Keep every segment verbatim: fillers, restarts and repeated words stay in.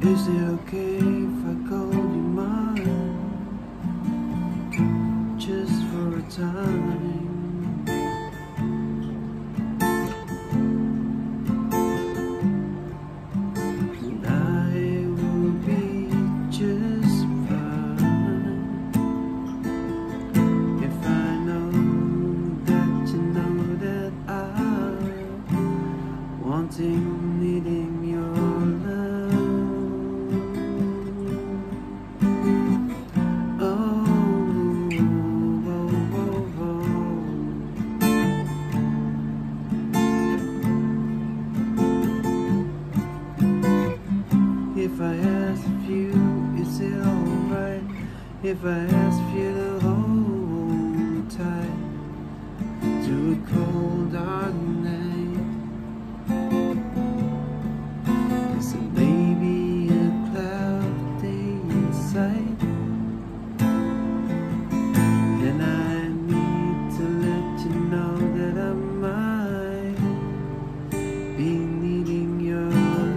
Is it okay if I call you mine, just for a time? And I will be just fine if I know that you know that I'm wanting, needing your love. If I ask you, is it alright if I ask you to hold tight to a cold dark night? Is it maybe a cloudy day in sight? And I need to let you know that I might be needing your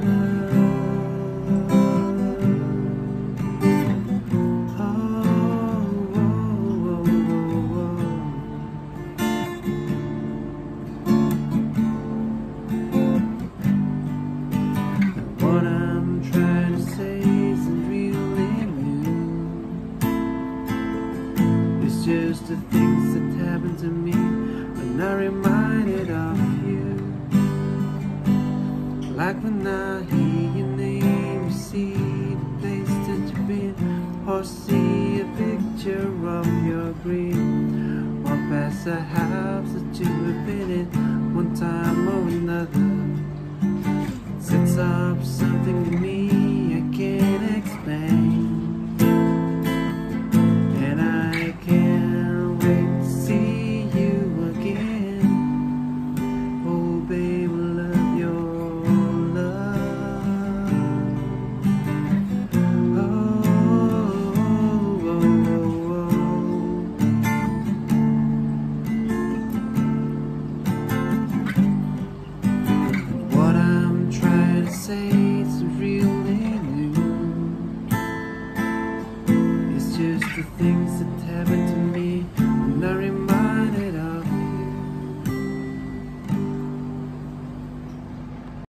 just the things that happen to me when I'm reminded of you. Like when I hear your name, see the place that you've been, or see a picture of your green, or past the house that you have been in one time or another. It sets up something to me